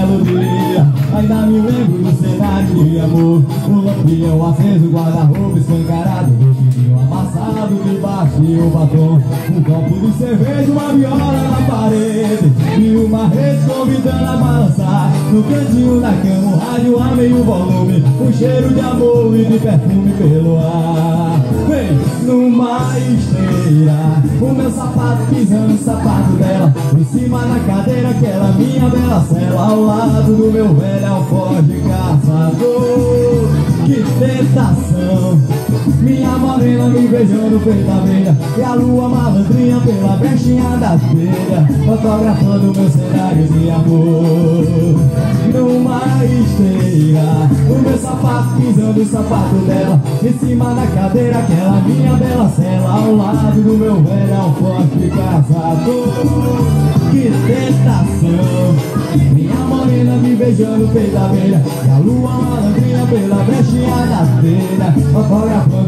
belo dia. Ainda me lembro do cenário de amor, o lampião aceso, guarda-roupa escancarado, vestidinho amassado debaixo e o batom, um copo de cerveja, uma viola na parede e uma rede convidando a balançar. No cantinho da cama, o rádio a meio volume, um cheiro de amor e de perfume pelo ar. Vem numa esteira, o meu sapato pisando no sapato dela, em cima da cadeira, aquela minha bela cela, ao lado do meu velho alforje caçador. Que tentação, minha morena me beijando feita beira, e a lua malandrinha pela brechinha da telha, fotografando meu cenário de amor. Numa esteira, o meu sapato pisando o sapato dela, em cima da cadeira, aquela minha bela cela, ao lado do meu velho alforje caçador. Que tentação, minha morena me beijando feita beira, e a lua malandrinha pela brechinha da telha, fotografando